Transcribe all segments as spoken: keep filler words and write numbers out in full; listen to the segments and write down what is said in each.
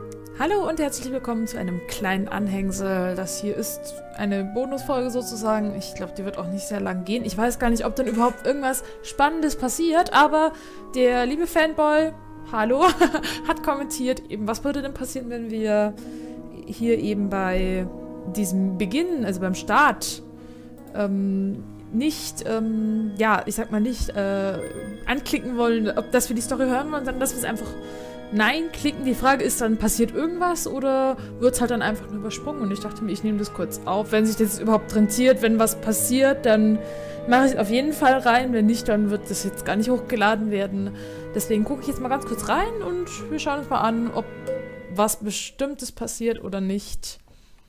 Hallo und herzlich willkommen zu einem kleinen Anhängsel. Das hier ist eine Bonusfolge sozusagen. Ich glaube, die wird auch nicht sehr lang gehen. Ich weiß gar nicht, ob dann überhaupt irgendwas Spannendes passiert, aber der liebe Fanboy, hallo, hat kommentiert, eben was würde denn passieren, wenn wir hier eben bei diesem Beginn, also beim Start, ähm, nicht, ähm, ja, ich sag mal nicht, äh, anklicken wollen, ob dass wir die Story hören wollen, sondern dass wir es einfach Nein klicken. Die Frage ist dann, passiert irgendwas oder wird es halt dann einfach nur übersprungen? Und ich dachte mir, ich nehme das kurz auf. Wenn sich das überhaupt rentiert, wenn was passiert, dann mache ich es auf jeden Fall rein. Wenn nicht, dann wird das jetzt gar nicht hochgeladen werden. Deswegen gucke ich jetzt mal ganz kurz rein und wir schauen uns mal an, ob was Bestimmtes passiert oder nicht.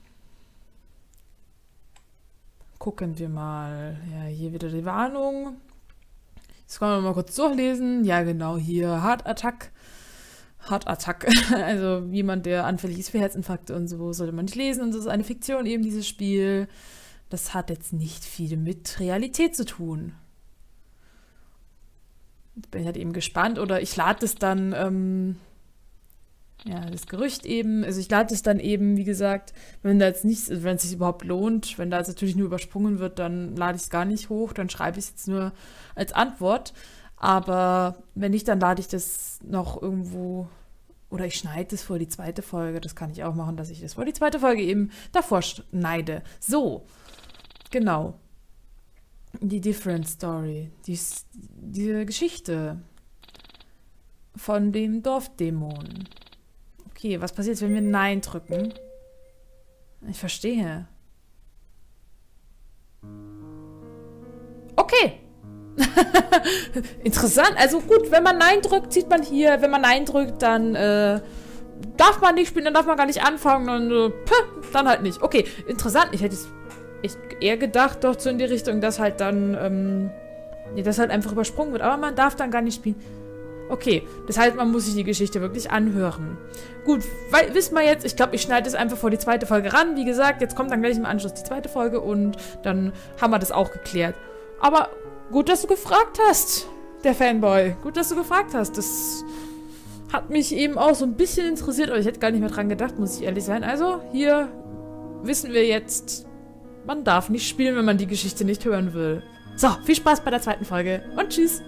Gucken wir mal. Ja, hier wieder die Warnung. Jetzt können wir mal kurz durchlesen. Ja, genau, hier Heart Attack. Heart Attack. Also jemand, der anfällig ist für Herzinfarkte und so, sollte man nicht lesen. Und das ist eine Fiktion eben, dieses Spiel. Das hat jetzt nicht viel mit Realität zu tun. Jetzt bin ich halt eben gespannt. Oder ich lade es dann, ähm, ja, das Gerücht eben, also ich lade es dann eben, wie gesagt, wenn da jetzt nichts, wenn es sich überhaupt lohnt, wenn da jetzt natürlich nur übersprungen wird, dann lade ich es gar nicht hoch, dann schreibe ich es jetzt nur als Antwort. Aber wenn nicht, dann lade ich das noch irgendwo, oder ich schneide das vor die zweite Folge. Das kann ich auch machen, dass ich das vor die zweite Folge eben davor schneide. So, genau. Die Different Story. Die, diese Geschichte von dem Dorfdämon. Okay, was passiert, wenn wir Nein drücken? Ich verstehe. Okay. Interessant. Also gut, wenn man Nein drückt, sieht man hier, wenn man Nein drückt, dann äh, darf man nicht spielen, dann darf man gar nicht anfangen, dann, äh, pff, dann halt nicht. Okay, interessant. Ich hätte es echt eher gedacht, doch so in die Richtung, dass halt dann, ähm, ja, dass halt einfach übersprungen wird, aber man darf dann gar nicht spielen. Okay, das heißt, man muss sich die Geschichte wirklich anhören. Gut, weil, wissen wir jetzt, ich glaube, ich schneide es einfach vor die zweite Folge ran. Wie gesagt, jetzt kommt dann gleich im Anschluss die zweite Folge und dann haben wir das auch geklärt. Aber gut, dass du gefragt hast, der Fanboy. Gut, dass du gefragt hast. Das hat mich eben auch so ein bisschen interessiert, aber ich hätte gar nicht mehr dran gedacht, muss ich ehrlich sein. Also, hier wissen wir jetzt, man darf nicht spielen, wenn man die Geschichte nicht hören will. So, viel Spaß bei der zweiten Folge und tschüss.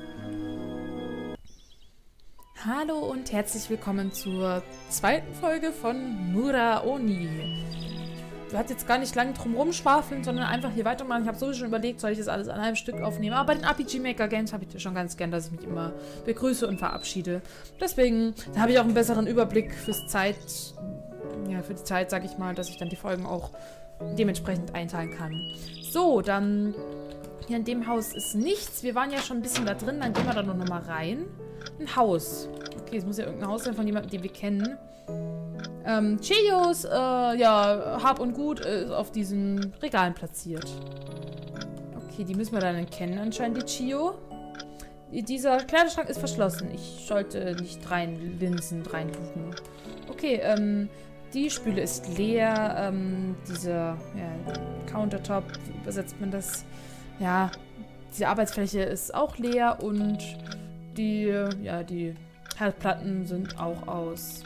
Hallo und herzlich willkommen zur zweiten Folge von Muraoni. Ich werde jetzt gar nicht lange drum rumschwafeln, sondern einfach hier weitermachen. Ich habe sowieso schon überlegt, soll ich das alles an einem Stück aufnehmen. Aber bei den R P G Maker Games habe ich das schon ganz gern, dass ich mich immer begrüße und verabschiede. Deswegen da habe ich auch einen besseren Überblick fürs Zeit, ja, für die Zeit, sage ich mal, dass ich dann die Folgen auch dementsprechend einteilen kann. So, dann hier in dem Haus ist nichts. Wir waren ja schon ein bisschen da drin, dann gehen wir da noch mal rein. Ein Haus. Okay, es muss ja irgendein Haus sein von jemandem, den wir kennen. Ähm, Chios, äh, ja, Hab und Gut ist auf diesen Regalen platziert. Okay, die müssen wir dann kennen anscheinend, die Chio. Dieser Kleiderschrank ist verschlossen. Ich sollte nicht reinlinsen, reingucken. Okay, ähm, die Spüle ist leer. Ähm, dieser, ja, Countertop, wie übersetzt man das? Ja, diese Arbeitsfläche ist auch leer und die, ja, die Herdplatten sind auch aus.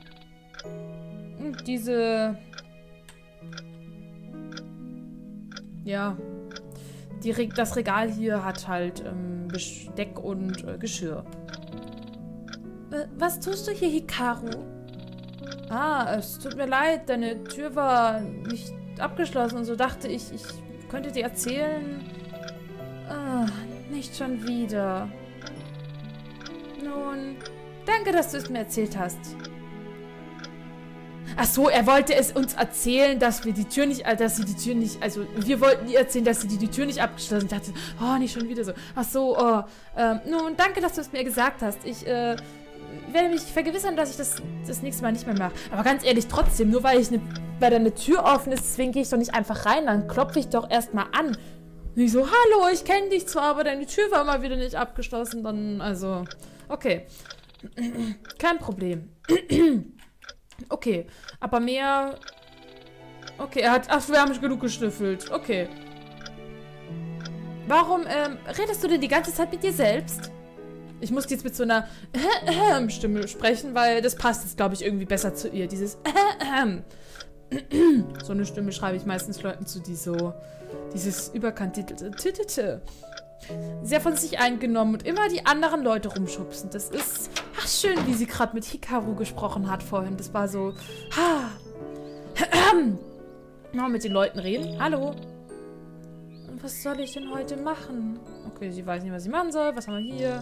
Und diese, ja, die Re das Regal hier hat halt ähm, Besteck und äh, Geschirr. Äh, was tust du hier, Hikaru? Ah, es tut mir leid, deine Tür war nicht abgeschlossen und so dachte ich, ich könnte dir erzählen. Ah, nicht schon wieder. Nun, danke, dass du es mir erzählt hast. Ach so, er wollte es uns erzählen, dass wir die Tür nicht, dass sie die Tür nicht, also wir wollten ihr erzählen, dass sie die, die Tür nicht abgeschlossen hat. Ich dachte, oh, nicht schon wieder so. Ach so, oh, ähm, nun, danke, dass du es mir gesagt hast. Ich, äh, werde mich vergewissern, dass ich das das nächste Mal nicht mehr mache. Aber ganz ehrlich, trotzdem, nur weil ich ne, weil da eine Tür offen ist, deswegen gehe ich doch nicht einfach rein, dann klopfe ich doch erstmal an. Und ich so, hallo, ich kenne dich zwar, aber deine Tür war mal wieder nicht abgeschlossen, dann, also, okay. Kein Problem. Okay, aber mehr... Okay, er hat... Ach, wir haben genug geschnüffelt. Okay. Warum, ähm, redest du denn die ganze Zeit mit dir selbst? Ich muss jetzt mit so einer Stimme sprechen, weil das passt jetzt, glaube ich, irgendwie besser zu ihr. Dieses so eine Stimme schreibe ich meistens Leuten zu, die so dieses überkantierte sehr von sich eingenommen und immer die anderen Leute rumschubsen. Das ist ach schön, wie sie gerade mit Hikaru gesprochen hat vorhin. Das war so ha. Mal mit den Leuten reden. Hallo. Was soll ich denn heute machen? Okay, sie weiß nicht, was sie machen soll. Was haben wir hier?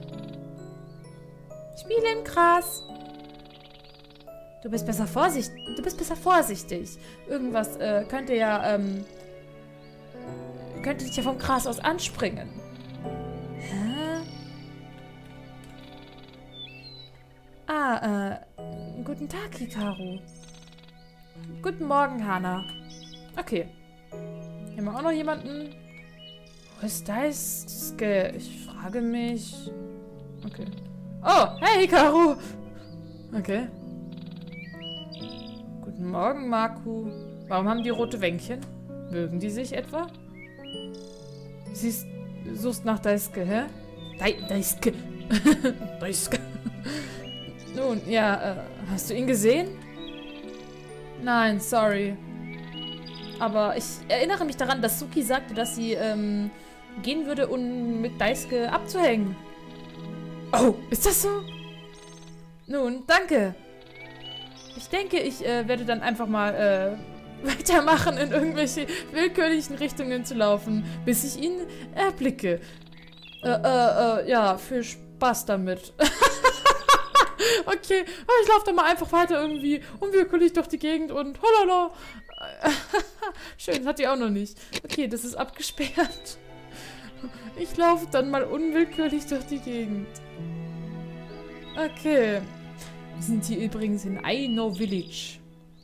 Spielen, krass. Du bist besser vorsichtig. Du bist besser vorsichtig. Irgendwas äh, könnte ja, ähm, könnte dich ja vom Gras aus anspringen. Hä? Ah, äh, guten Tag, Hikaru. Guten Morgen, Hana. Okay. Hier haben wir auch noch jemanden. Wo ist Daisuke? Ich frage mich. Okay. Oh, hey, Hikaru. Okay. Guten Morgen, Maku. Warum haben die rote Wänkchen? Mögen die sich etwa? Siehst, suchst nach Daisuke, hä? Dai, Daisuke. Daisuke. Nun, ja, äh, hast du ihn gesehen? Nein, sorry. Aber ich erinnere mich daran, dass Suki sagte, dass sie ähm, gehen würde, um mit Daisuke abzuhängen. Oh, ist das so? Nun, danke. Ich denke, ich äh, werde dann einfach mal äh, weitermachen, in irgendwelche willkürlichen Richtungen zu laufen, bis ich ihn erblicke. Äh, äh, äh, ja, viel Spaß damit. Okay, ich laufe dann mal einfach weiter irgendwie unwillkürlich durch die Gegend und holala. Schön, das hat die auch noch nicht. Okay, das ist abgesperrt. Ich laufe dann mal unwillkürlich durch die Gegend. Okay. Wir sind hier übrigens in Aino Village.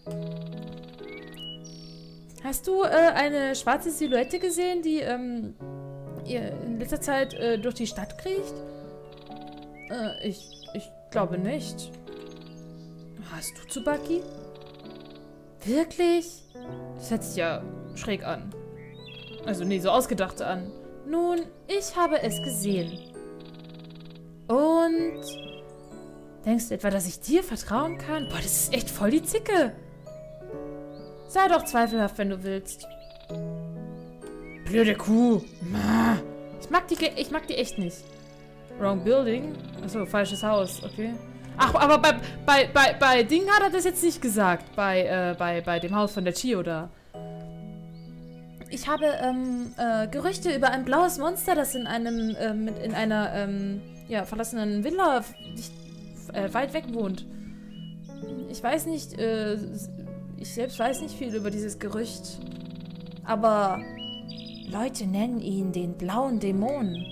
Hast du äh, eine schwarze Silhouette gesehen, die ähm, in letzter Zeit äh, durch die Stadt kriecht? Äh, ich, ich glaube nicht. Hast du Tsubaki? Wirklich? Das hört sich ja schräg an. Also nee, so ausgedacht an. Nun, ich habe es gesehen. Und... Denkst du etwa, dass ich dir vertrauen kann? Boah, das ist echt voll die Zicke. Sei doch zweifelhaft, wenn du willst. Blöde Kuh. Ich mag die, ich mag die echt nicht. Wrong Building? Achso, falsches Haus, okay. Ach, aber bei, bei, bei, bei Ding hat er das jetzt nicht gesagt. Bei, äh, bei, bei dem Haus von der Chio da. Ich habe, ähm, äh, Gerüchte über ein blaues Monster, das in einem, äh, mit, in einer, ähm, ja, verlassenen Villa nicht, äh, weit weg wohnt. Ich weiß nicht, äh, ich selbst weiß nicht viel über dieses Gerücht. Aber Leute nennen ihn den blauen Dämon.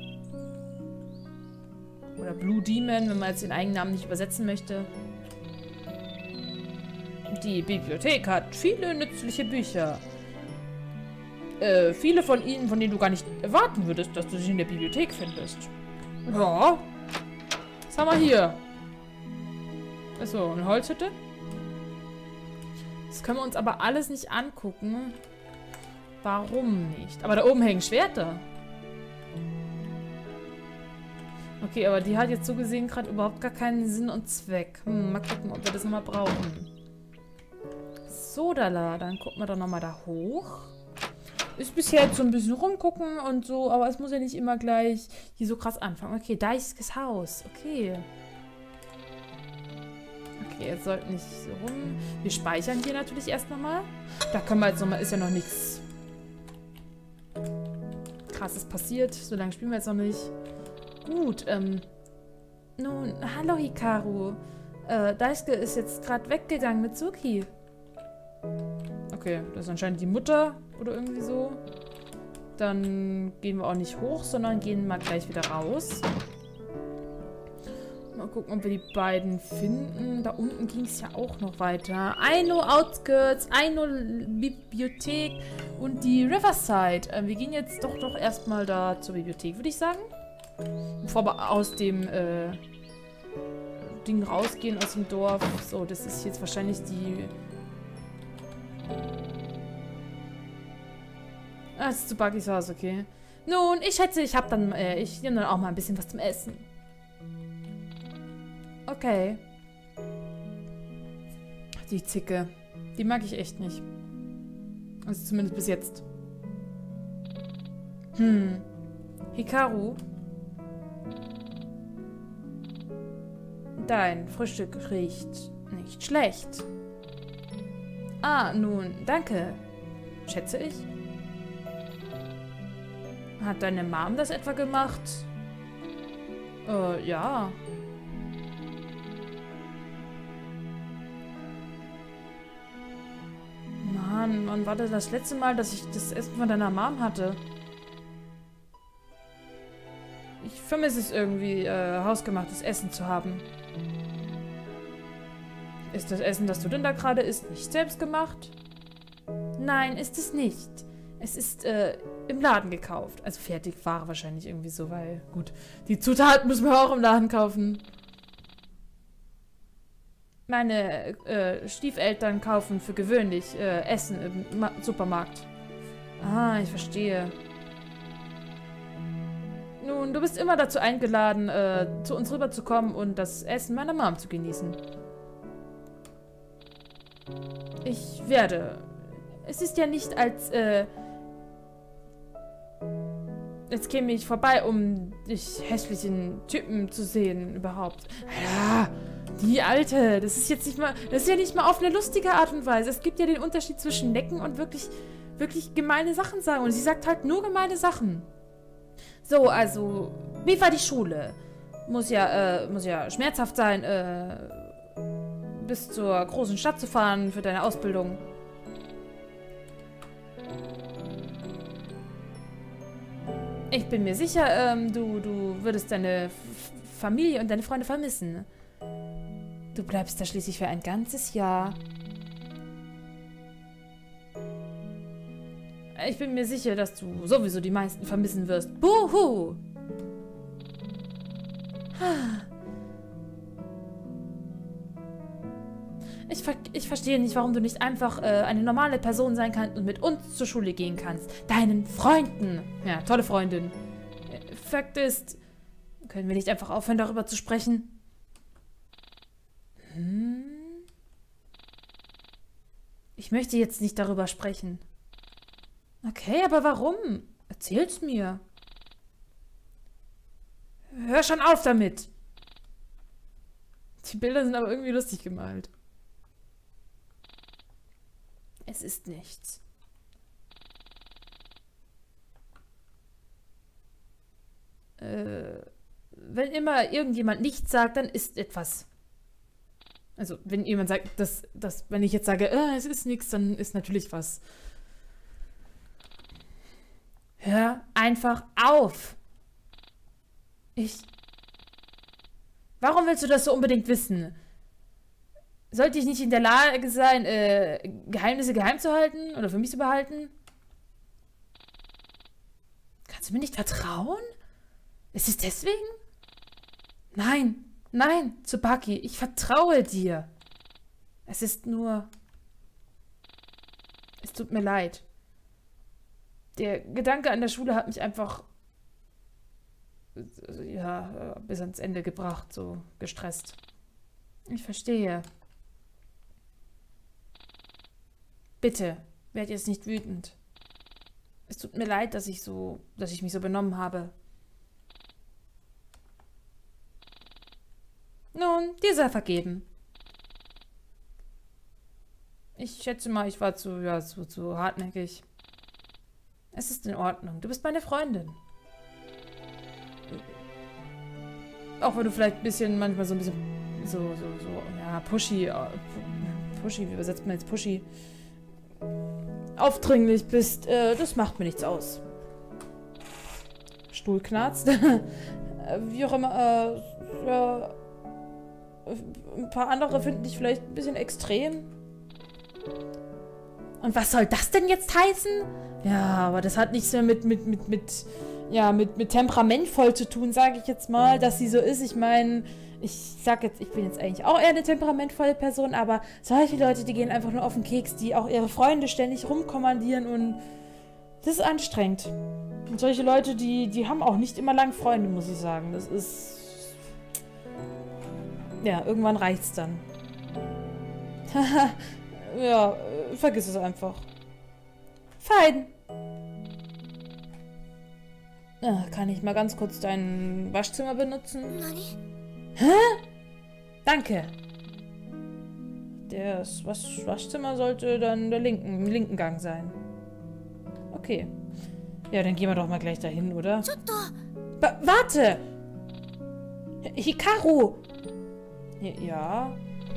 Oder Blue Demon, wenn man jetzt den Eigennamen nicht übersetzen möchte. Die Bibliothek hat viele nützliche Bücher. Äh, viele von ihnen, von denen du gar nicht erwarten würdest, dass du sie in der Bibliothek findest. Ja. Was haben wir hier? Achso, eine Holzhütte. Das können wir uns aber alles nicht angucken. Warum nicht? Aber da oben hängen Schwerter. Okay, aber die hat jetzt so gesehen gerade überhaupt gar keinen Sinn und Zweck. Hm, mal gucken, ob wir das nochmal brauchen. So, da, dann gucken wir doch nochmal da hoch. Ist bisher jetzt so ein bisschen rumgucken und so, aber es muss ja nicht immer gleich hier so krass anfangen. Okay, Daisuke's Haus. Okay. Okay, jetzt sollten nicht so rum. Wir speichern hier natürlich erst nochmal. Da können wir jetzt nochmal, ist ja noch nichts Krasses passiert. So lange spielen wir jetzt noch nicht. Gut, ähm. Nun, hallo Hikaru. Äh, Daisuke ist jetzt gerade weggegangen mit Suki. Okay, das ist anscheinend die Mutter oder irgendwie so. Dann gehen wir auch nicht hoch, sondern gehen mal gleich wieder raus. Mal gucken, ob wir die beiden finden. Da unten ging es ja auch noch weiter. Aino Outskirts, Aino Bibliothek und die Riverside. Äh, wir gehen jetzt doch doch erstmal da zur Bibliothek, würde ich sagen. Bevor wir aus dem äh, Ding rausgehen, aus dem Dorf. So, das ist jetzt wahrscheinlich die... Ah, das ist Tsubakis Haus, okay. Nun, ich schätze, ich habe dann, äh, ich nehme dann auch mal ein bisschen was zum Essen. okay. Die Zicke. Die mag ich echt nicht. Also zumindest bis jetzt. Hm. Hikaru? Dein Frühstück riecht nicht schlecht. Ah, nun, danke. Schätze ich. Hat deine Mom das etwa gemacht? Äh, ja. Mann, wann war das das letzte Mal, dass ich das Essen von deiner Mom hatte? Ich vermisse es irgendwie, äh, hausgemachtes Essen zu haben. Ist das Essen, das du denn da gerade isst, nicht selbst gemacht? Nein, ist es nicht. Es ist, äh, im Laden gekauft. Also Fertigware wahrscheinlich irgendwie so, weil, gut, die Zutaten müssen wir auch im Laden kaufen. Meine äh, Stiefeltern kaufen für gewöhnlich äh, Essen im Ma- Supermarkt. Ah, ich verstehe. Nun, du bist immer dazu eingeladen, äh, zu uns rüberzukommen und das Essen meiner Mom zu genießen. Ich werde. Es ist ja nicht als, äh... Jetzt käme ich vorbei, um dich hässlichen Typen zu sehen, überhaupt. Ja, die Alte. Das ist jetzt nicht mal... Das ist ja nicht mal auf eine lustige Art und Weise. Es gibt ja den Unterschied zwischen necken und wirklich, wirklich gemeine Sachen sagen. Und sie sagt halt nur gemeine Sachen. So, also, wie war die Schule? Muss ja, äh, muss ja schmerzhaft sein, äh, bis zur großen Stadt zu fahren für deine Ausbildung. Ich bin mir sicher, ähm, du, du würdest deine F Familie und deine Freunde vermissen. Du bleibst da schließlich für ein ganzes Jahr. Ich bin mir sicher, dass du sowieso die meisten vermissen wirst. Buhu! Ich, ver ich verstehe nicht, warum du nicht einfach äh, eine normale Person sein kannst und mit uns zur Schule gehen kannst. Deinen Freunden. Ja, tolle Freundin. Fakt ist, können wir nicht einfach aufhören, darüber zu sprechen? Hm? Ich möchte jetzt nicht darüber sprechen. Okay, aber warum? Erzähl's mir. Hör schon auf damit. Die Bilder sind aber irgendwie lustig gemalt. Es ist nichts. Äh, wenn immer irgendjemand nichts sagt, dann ist etwas. Also, wenn jemand sagt, dass, dass wenn ich jetzt sage, äh, es ist nichts, dann ist natürlich was. Hör einfach auf. Ich... Warum willst du das so unbedingt wissen? Sollte ich nicht in der Lage sein, äh, Geheimnisse geheim zu halten oder für mich zu behalten? Kannst du mir nicht vertrauen? Ist es deswegen? Nein, nein, Tsubaki, ich vertraue dir. Es ist nur... Es tut mir leid. Der Gedanke an der Schule hat mich einfach... ja, bis ans Ende gebracht, so gestresst. Ich verstehe. Bitte, werd jetzt nicht wütend. Es tut mir leid, dass ich so, dass ich mich so benommen habe. Nun, dir sei vergeben. Ich schätze mal, ich war zu, ja, zu, zu hartnäckig. Es ist in Ordnung. Du bist meine Freundin. Auch wenn du vielleicht ein bisschen, manchmal so ein bisschen, so, so, so, ja, pushy, pushy, wie übersetzt man jetzt pushy? Aufdringlich bist, äh, das macht mir nichts aus. Stuhl knarzt. Wie auch immer, äh, ja, ein paar andere finden dich vielleicht ein bisschen extrem. Und was soll das denn jetzt heißen? Ja, aber das hat nichts mehr mit, mit, mit, mit, ja, mit, mit temperamentvoll zu tun, sage ich jetzt mal, dass sie so ist. Ich meine, ich sag jetzt, ich bin jetzt eigentlich auch eher eine temperamentvolle Person, aber solche Leute, die gehen einfach nur auf den Keks, die auch ihre Freunde ständig rumkommandieren und das ist anstrengend. Und solche Leute, die, die haben auch nicht immer lang Freunde, muss ich sagen. Das ist... Ja, irgendwann reicht's dann. Haha, ja, äh, vergiss es einfach. Fein. Ah, kann ich mal ganz kurz dein Waschzimmer benutzen? Hä? Danke. Das Wasch Waschzimmer sollte dann der linken, im linken Gang sein. Okay. Ja, dann gehen wir doch mal gleich dahin, oder? Ba warte! Hikaru! Ja.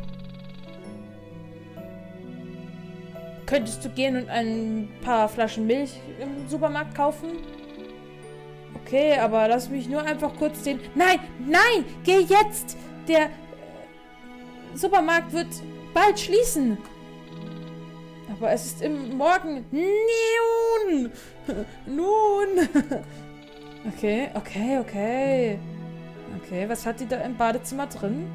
Könntest du gehen und ein paar Flaschen Milch im Supermarkt kaufen? Okay, aber lass mich nur einfach kurz den... Nein! Nein! Geh jetzt! Der äh, Supermarkt wird bald schließen. Aber es ist im Morgen... Nun! Nun! Okay, okay, okay. Okay, was hat die da im Badezimmer drin?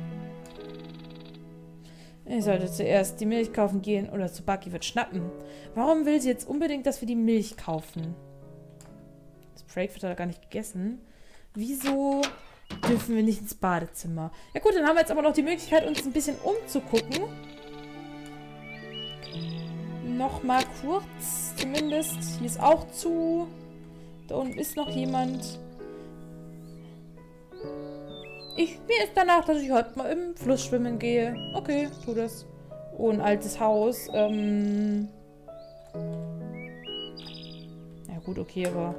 Ich sollte zuerst die Milch kaufen gehen oder Tsubaki wird schnappen. Warum will sie jetzt unbedingt, dass wir die Milch kaufen? Das Break wird da gar nicht gegessen. Wieso dürfen wir nicht ins Badezimmer? Ja gut, dann haben wir jetzt aber noch die Möglichkeit, uns ein bisschen umzugucken. Nochmal kurz, zumindest. Hier ist auch zu. Da unten ist noch jemand. Ich, mir ist danach, dass ich heute mal im Fluss schwimmen gehe. Okay, tu das. Oh, ein altes Haus. Ähm ja gut, okay, aber...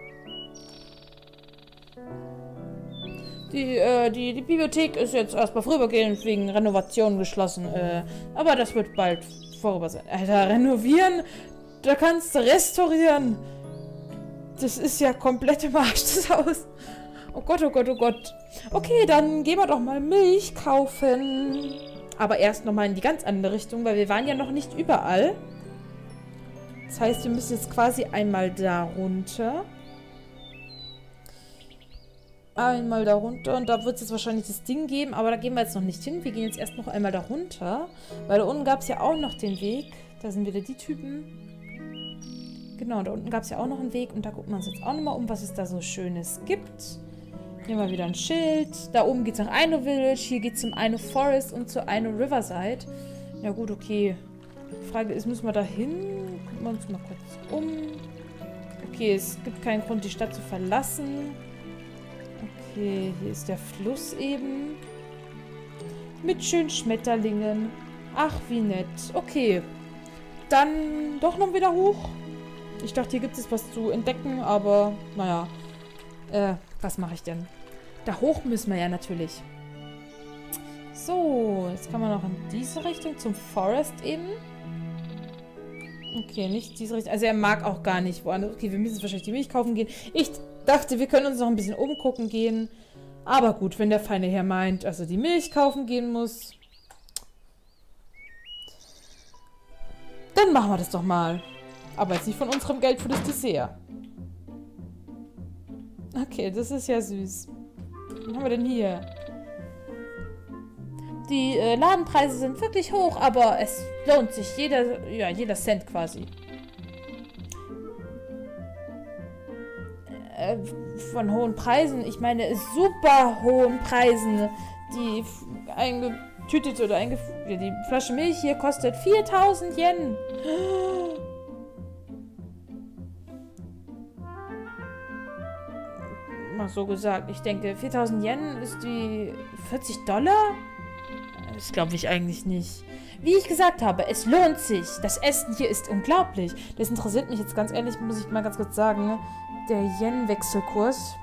Die, äh, die, die Bibliothek ist jetzt erstmal vorübergehend wegen Renovation geschlossen. Äh, aber das wird bald vorüber sein. Alter, renovieren? Da kannst du restaurieren. Das ist ja komplett im Arsch, das Haus. Oh Gott, oh Gott, oh Gott. Okay, dann gehen wir doch mal Milch kaufen. Aber erst nochmal in die ganz andere Richtung, weil wir waren ja noch nicht überall. Das heißt, wir müssen jetzt quasi einmal da runter. Einmal da runter. Und da wird es jetzt wahrscheinlich das Ding geben, aber da gehen wir jetzt noch nicht hin. Wir gehen jetzt erst noch einmal da runter. Weil da unten gab es ja auch noch den Weg. Da sind wieder die Typen. Genau, da unten gab es ja auch noch einen Weg. Und da gucken wir uns jetzt auch nochmal um, was es da so Schönes gibt. Hier mal wieder ein Schild. Da oben geht es nach Aino Village. Hier geht es zum Aino Forest und zur Aino Riverside. Ja gut, okay. Die Frage ist, müssen wir da hin? Gucken wir uns mal kurz um. Okay, es gibt keinen Grund, die Stadt zu verlassen. Okay, hier ist der Fluss eben. Mit schönen Schmetterlingen. Ach, wie nett. Okay. Dann doch noch wieder hoch. Ich dachte, hier gibt es was zu entdecken, aber naja. Äh, was mache ich denn? Da hoch müssen wir ja natürlich. So, jetzt kann man noch in diese Richtung zum Forest eben. Okay, nicht diese Richtung. Also er mag auch gar nicht woanders. Okay, wir müssen jetzt wahrscheinlich die Milch kaufen gehen. Ich dachte, wir können uns noch ein bisschen umgucken gehen. Aber gut, wenn der feine Herr meint, also die Milch kaufen gehen muss, dann machen wir das doch mal. Aber jetzt nicht von unserem Geld für das Dessert. Okay, das ist ja süß. Was haben wir denn hier? Die äh, Ladenpreise sind wirklich hoch, aber es lohnt sich. Jeder, ja, jeder Cent quasi. Äh, von hohen Preisen. Ich meine, super hohen Preisen. Die eingetütete oder eingef ja, die Flasche Milch hier kostet viertausend Yen. Mal so gesagt. Ich denke, viertausend Yen ist die vierzig Dollar? Das glaube ich eigentlich nicht. Wie ich gesagt habe, es lohnt sich. Das Essen hier ist unglaublich. Das interessiert mich jetzt ganz ehrlich, muss ich mal ganz kurz sagen. Der Yen-Wechselkurs.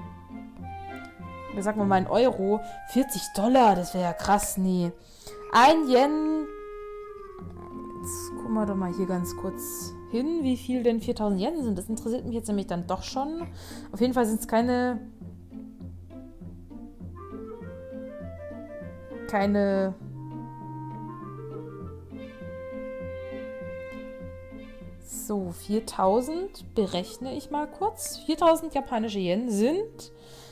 Da sagen wir mal ein Euro. vierzig Dollar, das wäre ja krass. Nee. Ein Yen. Jetzt gucken wir doch mal hier ganz kurz hin, wie viel denn viertausend Yen sind. Das interessiert mich jetzt nämlich dann doch schon. Auf jeden Fall sind es keine... Keine... So, viertausend berechne ich mal kurz. viertausend japanische Yen sind...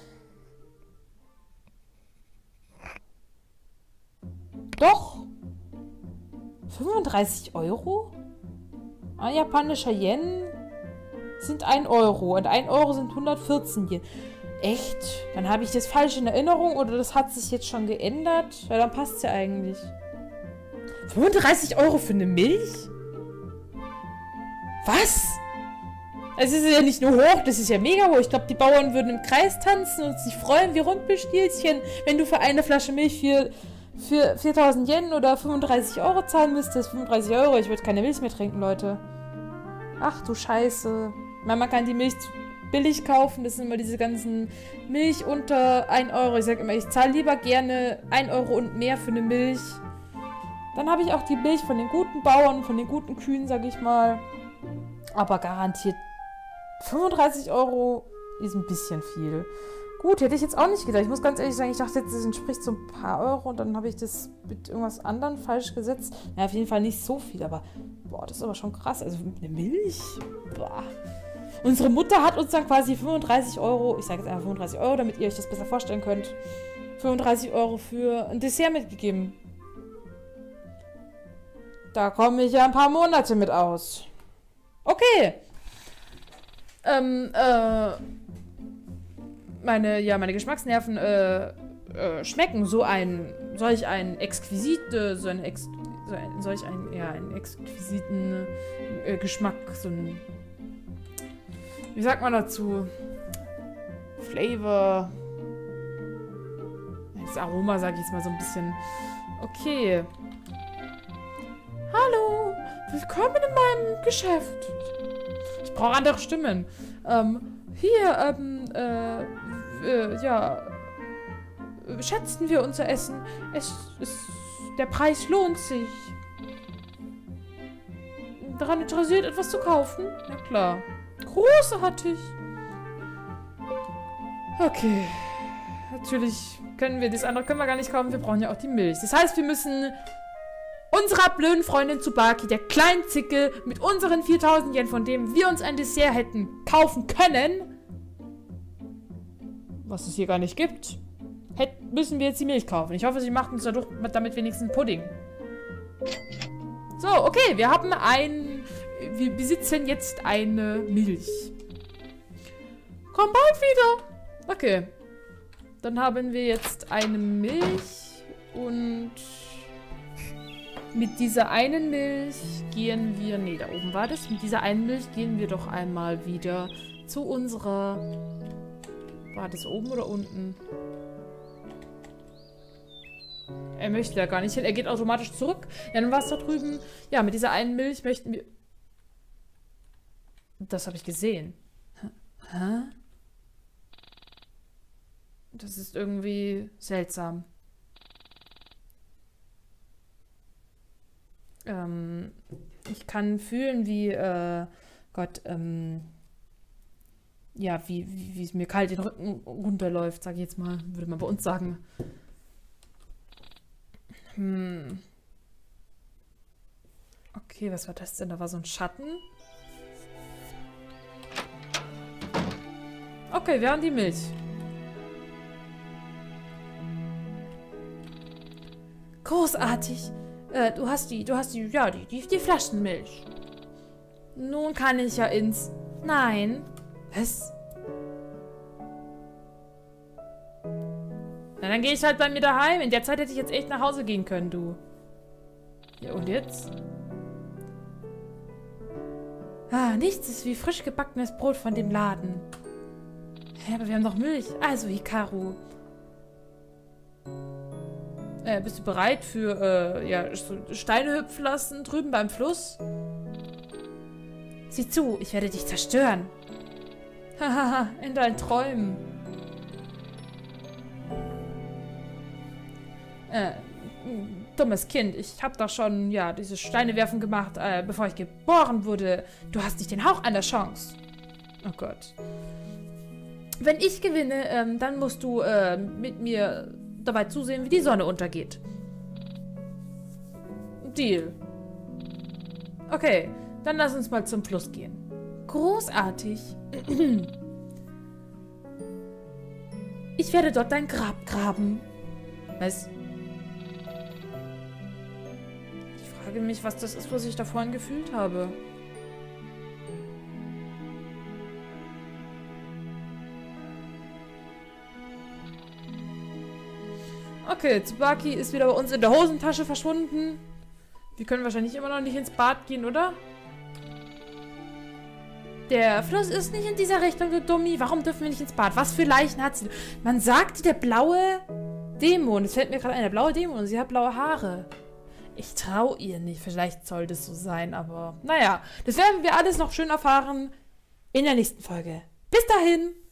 Doch! fünfunddreißig Euro? Ein japanischer Yen sind ein Euro. Und ein Euro sind hundertvierzehn Yen. Echt? Dann habe ich das falsch in Erinnerung oder das hat sich jetzt schon geändert? Ja, dann passt es ja eigentlich. fünfunddreißig Euro für eine Milch? Was? Es ist ja nicht nur hoch, das ist ja mega hoch. Ich glaube, die Bauern würden im Kreis tanzen und sich freuen wie Rumpelstilzchen, wenn du für eine Flasche Milch für, für viertausend Yen oder fünfunddreißig Euro zahlen müsstest. fünfunddreißig Euro, ich würde keine Milch mehr trinken, Leute. Ach du Scheiße. Man kann die Milch billig kaufen, das sind immer diese ganzen Milch unter ein Euro. Ich sage immer, ich zahle lieber gerne ein Euro und mehr für eine Milch. Dann habe ich auch die Milch von den guten Bauern, von den guten Kühen, sage ich mal. Aber garantiert fünfunddreißig Euro ist ein bisschen viel. Gut, hätte ich jetzt auch nicht gedacht. Ich muss ganz ehrlich sagen, ich dachte jetzt, das entspricht so ein paar Euro und dann habe ich das mit irgendwas anderem falsch gesetzt. Ja, auf jeden Fall nicht so viel, aber boah, das ist aber schon krass. Also eine Milch? Boah. Unsere Mutter hat uns dann quasi fünfunddreißig Euro, ich sage jetzt einfach fünfunddreißig Euro, damit ihr euch das besser vorstellen könnt, fünfunddreißig Euro für ein Dessert mitgegeben. Da komme ich ja ein paar Monate mit aus. Okay. Ähm, äh, meine, ja, meine Geschmacksnerven, äh, äh, schmecken so ein, solch ein exquisite, so ein, ex, so ein solch ein, ja, einen exquisiten äh, Geschmack, so ein, wie sagt man dazu? Flavor. Das Aroma, sage ich jetzt mal so ein bisschen. Okay. Hallo, willkommen in meinem Geschäft. Ich brauche andere Stimmen. Ähm, hier, ähm, äh, äh, ja, schätzen wir unser Essen. Es ist, der Preis lohnt sich. Daran interessiert, etwas zu kaufen? Na klar. Großartig. Okay. Natürlich können wir das andere können wir gar nicht kaufen. Wir brauchen ja auch die Milch. Das heißt, wir müssen unserer blöden Freundin Tsubaki, der kleinen Zicke, mit unseren viertausend Yen, von dem wir uns ein Dessert hätten kaufen können, was es hier gar nicht gibt, hätt, müssen wir jetzt die Milch kaufen. Ich hoffe, sie macht uns dadurch, damit wenigstens Pudding. So, okay, wir haben ein... Wir besitzen jetzt eine Milch. Komm bald wieder. Okay. Dann haben wir jetzt eine Milch und mit dieser einen Milch gehen wir... Nee, da oben war das. Mit dieser einen Milch gehen wir doch einmal wieder zu unserer... War das oben oder unten? Er möchte da gar nicht hin. Er geht automatisch zurück. Ja, dann war es da drüben. Ja, mit dieser einen Milch möchten wir... Das habe ich gesehen. Hä? Das ist irgendwie seltsam. Ähm, ich kann fühlen, wie, äh, Gott, ähm, ja, wie, wie, wie es mir kalt den Rücken runterläuft, sage ich jetzt mal, würde man bei uns sagen. Hm. Okay, was war das denn? Da war so ein Schatten. Okay, wir haben die Milch. Großartig. Äh, du hast die, du hast die, ja, die, die, die Flaschenmilch. Nun kann ich ja ins... Nein. Was? Na, dann gehe ich halt bei mir daheim. In der Zeit hätte ich jetzt echt nach Hause gehen können, du. Ja, und jetzt? Ah, nichts ist wie frisch gebackenes Brot von dem Laden. Hä, aber wir haben doch Milch. Also, Hikaru. Äh, bist du bereit für, äh, ja, so Steine hüpfen lassen drüben beim Fluss? Sieh zu, ich werde dich zerstören. Hahaha, in deinen Träumen. Äh, dummes Kind, ich hab doch schon, ja, dieses Steinewerfen gemacht, äh, bevor ich geboren wurde. Du hast nicht den Hauch einer Chance. Oh Gott. Wenn ich gewinne, ähm, dann musst du, äh, mit mir dabei zusehen, wie die Sonne untergeht. Deal. Okay, dann lass uns mal zum Fluss gehen. Großartig. Ich werde dort dein Grab graben. Was? Ich frage mich, was das ist, was ich da vorhin gefühlt habe. Okay, Tsubaki ist wieder bei uns in der Hosentasche verschwunden. Wir können wahrscheinlich immer noch nicht ins Bad gehen, oder? Der Fluss ist nicht in dieser Richtung, du Dummi. Warum dürfen wir nicht ins Bad? Was für Leichen hat sie? Man sagt, der blaue Dämon. Es fällt mir gerade ein, der blaue Dämon. Und sie hat blaue Haare. Ich traue ihr nicht. Vielleicht soll das so sein, aber naja. Das werden wir alles noch schön erfahren in der nächsten Folge. Bis dahin!